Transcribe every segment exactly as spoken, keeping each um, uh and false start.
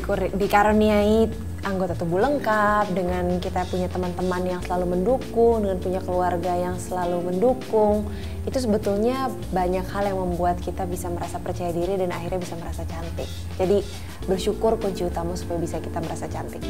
dikur- dikaruniai anggota tubuh lengkap, dengan kita punya teman-teman yang selalu mendukung, dengan punya keluarga yang selalu mendukung, itu sebetulnya banyak hal yang membuat kita bisa merasa percaya diri dan akhirnya bisa merasa cantik. Jadi bersyukur kunci utama supaya bisa kita merasa cantik.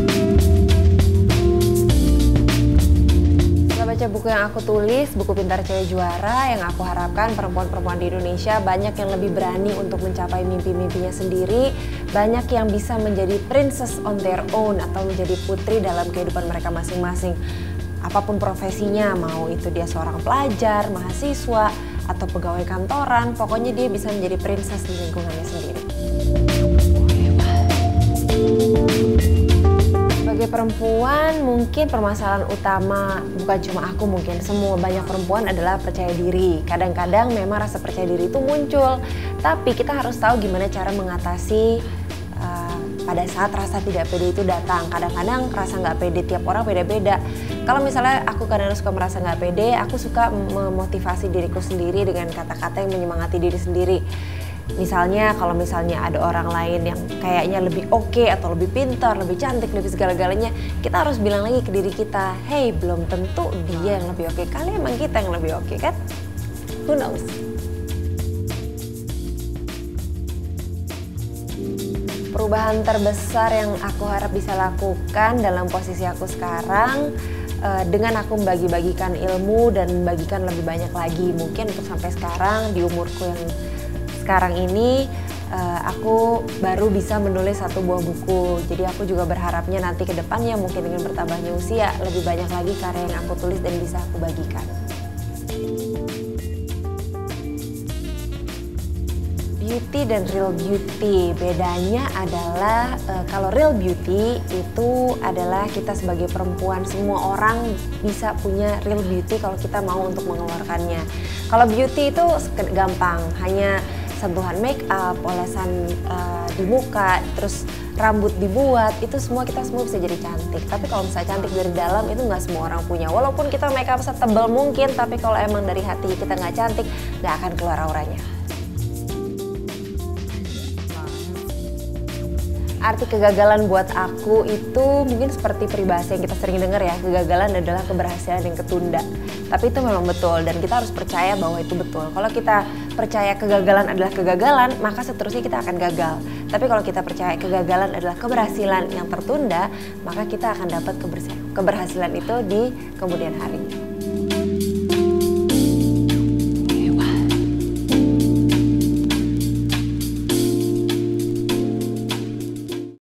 Setelah baca buku yang aku tulis, buku Pintar Cewek Juara, yang aku harapkan perempuan-perempuan di Indonesia banyak yang lebih berani untuk mencapai mimpi-mimpinya sendiri, banyak yang bisa menjadi princess on their own atau menjadi putri dalam kehidupan mereka masing-masing. Apapun profesinya, mau itu dia seorang pelajar, mahasiswa, atau pegawai kantoran, pokoknya dia bisa menjadi princess di lingkungannya sendiri. Sebagai perempuan, mungkin permasalahan utama, bukan cuma aku, mungkin semua banyak perempuan adalah percaya diri. Kadang-kadang memang rasa percaya diri itu muncul, tapi kita harus tahu gimana cara mengatasi uh, pada saat rasa tidak pede itu datang. Kadang-kadang rasa nggak pede tiap orang beda-beda. Kalau misalnya aku kadang suka merasa nggak pede, aku suka memotivasi diriku sendiri dengan kata-kata yang menyemangati diri sendiri. Misalnya kalau misalnya ada orang lain yang kayaknya lebih oke okay, atau lebih pintar, lebih cantik, lebih segala-galanya, kita harus bilang lagi ke diri kita, hey, belum tentu dia yang lebih oke, okay. Kali emang kita yang lebih oke, okay, kan? Who knows? Perubahan terbesar yang aku harap bisa lakukan dalam posisi aku sekarang, uh, dengan aku membagi-bagikan ilmu dan membagikan lebih banyak lagi. Mungkin untuk sampai sekarang di umurku yang sekarang ini uh, aku baru bisa menulis satu buah buku. Jadi aku juga berharapnya nanti ke depannya mungkin dengan bertambahnya usia lebih banyak lagi karya yang aku tulis dan bisa aku bagikan. Beauty dan real beauty, bedanya adalah uh, kalau real beauty itu adalah kita sebagai perempuan, semua orang bisa punya real beauty kalau kita mau untuk mengeluarkannya. Kalau beauty itu gampang, hanya sentuhan make up, olesan uh, di muka, terus rambut dibuat, itu semua kita semua bisa jadi cantik. Tapi kalau misalnya cantik dari dalam itu nggak semua orang punya. Walaupun kita make up setebal mungkin, tapi kalau emang dari hati kita nggak cantik, nggak akan keluar auranya. Arti kegagalan buat aku itu mungkin seperti peribahasa yang kita sering dengar ya, kegagalan adalah keberhasilan yang ketunda. Tapi itu memang betul dan kita harus percaya bahwa itu betul. Kalau kita percaya kegagalan adalah kegagalan, maka seterusnya kita akan gagal. Tapi kalau kita percaya kegagalan adalah keberhasilan yang tertunda, maka kita akan dapat keberhasilan itu di kemudian hari.